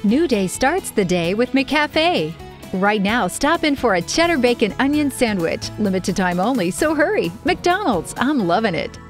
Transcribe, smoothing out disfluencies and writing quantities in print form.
New day starts the day with McCafe. Right now, stop in for a cheddar bacon onion sandwich. Limited time only, so hurry. McDonald's, I'm loving it.